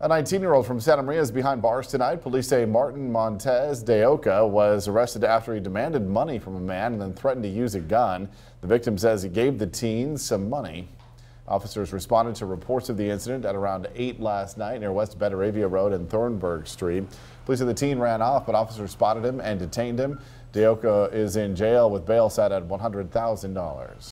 A 19-year-old from Santa Maria is behind bars tonight. Police say Martin Montez de Oca was arrested after he demanded money from a man and then threatened to use a gun. The victim says he gave the teen some money. Officers responded to reports of the incident at around 8 last night near West Betaravia Road and Thornburg Street. Police said the teen ran off, but officers spotted him and detained him. De Oca is in jail with bail set at $100,000.